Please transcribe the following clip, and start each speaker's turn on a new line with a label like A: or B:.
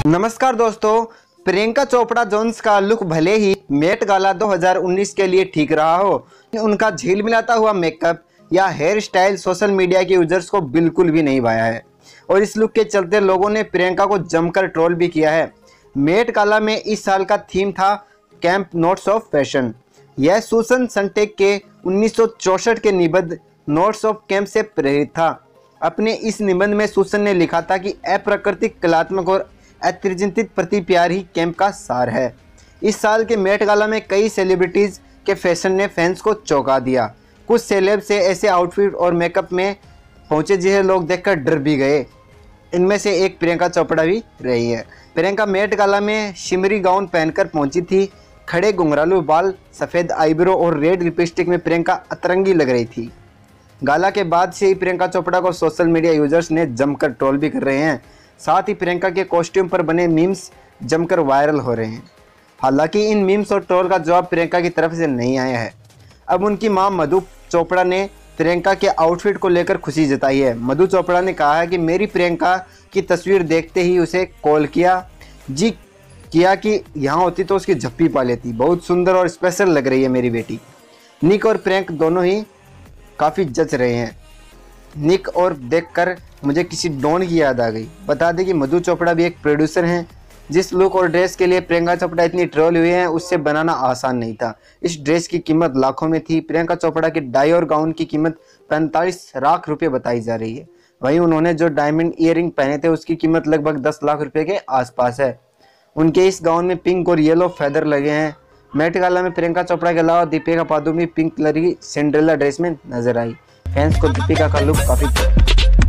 A: नमस्कार दोस्तों, प्रियंका चोपड़ा जोन्स का लुक भले ही मेट गाला 2019 के लिए ठीक रहा हो, उनका झील मिलाता हुआ मेकअप या हेयर स्टाइल सोशल मीडिया के यूजर्स को बिल्कुल भी नहीं भाया है और इस लुक के चलते लोगों ने प्रियंका को जमकर ट्रोल भी किया है। मेट गाला में इस साल का थीम था कैंप नोट्स ऑफ फैशन। यह सूसन संटेक के 1964 के निबंध नोट्स ऑफ कैंप से प्रेरित था। अपने इस निबंध में सूसन ने लिखा था कि अप्राकृतिक, कलात्मक और अतिरंजित प्रति प्यार ही कैंप का सार है। इस साल के मेट गाला में कई सेलिब्रिटीज़ के फैशन ने फैंस को चौंका दिया। कुछ सेलेब से ऐसे आउटफिट और मेकअप में पहुंचे जिन्हें लोग देखकर डर भी गए। इनमें से एक प्रियंका चोपड़ा भी रही है। प्रियंका मेट गाला में शिमरी गाउन पहनकर पहुंची थी। खड़े घुंघरालू बाल, सफ़ेद आईब्रो और रेड लिपस्टिक में प्रियंका अतरंगी लग रही थी। गाला के बाद से ही प्रियंका चोपड़ा को सोशल मीडिया यूजर्स ने जमकर ट्रोल भी कर रहे हैं। साथ ही प्रियंका के कॉस्ट्यूम पर बने मीम्स जमकर वायरल हो रहे हैं। हालांकि इन मीम्स और ट्रोल का जवाब प्रियंका की तरफ से नहीं आया है। अब उनकी मां मधु चोपड़ा ने प्रियंका के आउटफिट को लेकर खुशी जताई है। मधु चोपड़ा ने कहा है कि मेरी प्रियंका की तस्वीर देखते ही उसे कॉल किया कि यहाँ होती तो उसकी झप्पी पा लेती। बहुत सुंदर और स्पेशल लग रही है मेरी बेटी। निक और प्रियंक दोनों ही काफ़ी जच रहे हैं। निक और देखकर मुझे किसी डॉन की याद आ गई। बता दें कि मधु चोपड़ा भी एक प्रोड्यूसर हैं। जिस लुक और ड्रेस के लिए प्रियंका चोपड़ा इतनी ट्रोल हुई है, उससे बनाना आसान नहीं था। इस ड्रेस की कीमत लाखों में थी। प्रियंका चोपड़ा के डाई और गाउन की कीमत 45 लाख रुपये बताई जा रही है। वहीं उन्होंने जो डायमंड ईयरिंग पहने थे उसकी कीमत लगभग 10 लाख रुपये के आसपास है। उनके इस गाउन में पिंक और येलो फेदर लगे हैं। मेट गाला में प्रियंका चोपड़ा के अलावा दीपिका पादुकोण भी पिंक कलर की सिंड्रेला ड्रेस में नजर आई। फैंस को दीपिका का लुक काफी